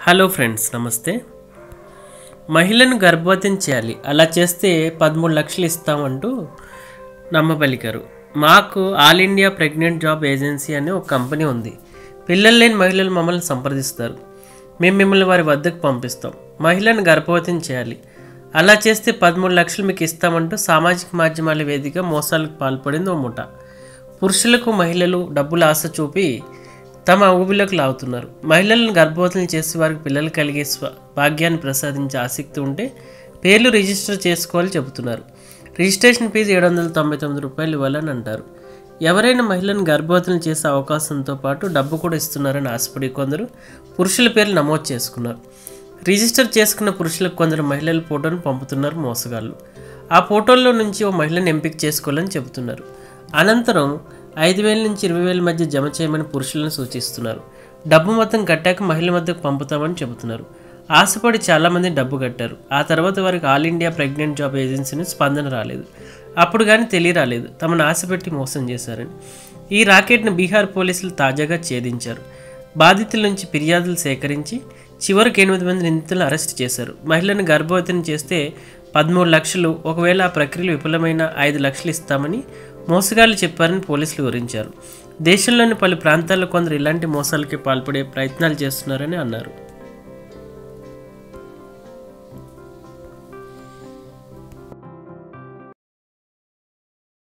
Hello friends, నమస్తే. మహిళను గర్భవతిని చేయాలి, అలా చేస్తే 13 లక్షలు ఇస్తామంటూ నమ్మబలికారు. మాకు all India pregnant job agency అనే ఒక కంపెనీ ఉంది. పిల్లలు లేని మహిళలు మమ్మల్ని సంప్రదిస్తారు. మేము మిమ్మల్ని వారి వద్దకు పంపిస్తాం. మహిళను గర్భవతిని చేయాలి, అలా చేస్తే 13 లక్షలు మీకు ఇస్తామంటూ సామాజిక మాధ్యమాల వేదిక మోసాలకు పాల్పడింది ఓ ముఠ. పురుషులకు మహిళలు డబ్బుల ఆశ చూపి తమ ఊబిలోకి లాగుతున్నారు. మహిళలను గర్భవతులను చేసి వారికి పిల్లలు కలిగే భాగ్యాన్ని ప్రసాదించే ఆసక్తి ఉంటే పేర్లు రిజిస్టర్ చేసుకోవాలని చెబుతున్నారు. రిజిస్ట్రేషన్ ఫీజు 799 రూపాయలు ఇవ్వాలని అంటారు. ఎవరైనా మహిళను గర్భవతులను చేసే అవకాశంతో పాటు డబ్బు కూడా ఇస్తున్నారని ఆశపడి కొందరు పురుషుల పేర్లు నమోదు చేసుకున్నారు. రిజిస్టర్ చేసుకున్న పురుషులకు కొందరు మహిళల ఫోటోను పంపుతున్నారు మోసగాళ్ళు. ఆ ఫోటోల్లో నుంచి ఓ మహిళను ఎంపిక చేసుకోవాలని చెబుతున్నారు. అనంతరం 5,000 నుంచి 20,000 మధ్య జమ చేయమని పురుషులను సూచిస్తున్నారు. డబ్బు మొత్తం కట్టాక మహిళల మధ్యకు పంపుతామని చెబుతున్నారు. ఆశపడి చాలామంది డబ్బు కట్టారు. ఆ తర్వాత వారికి all India pregnant job agency నుంచి స్పందన రాలేదు. అప్పుడు కానీ తెలియరాలేదు తమను ఆశపెట్టి మోసం చేశారని. ఈ రాకెట్ను బీహార్ పోలీసులు తాజాగా ఛేదించారు. బాధితుల నుంచి ఫిర్యాదులు సేకరించి చివరికి 8 మంది నిందితులను అరెస్ట్ చేశారు. మహిళను గర్భవతిని చేస్తే 13 లక్షలు, ఒకవేళ ఆ ప్రక్రియలు విఫలమైన 5 లక్షలు ఇస్తామని మోసగాళ్ళు చెప్పారని పోలీసులు వివరించారు. దేశంలోని పలు ప్రాంతాల్లో కొందరు ఇలాంటి మోసాలకి పాల్పడే ప్రయత్నాలు చేస్తున్నారని అన్నారు.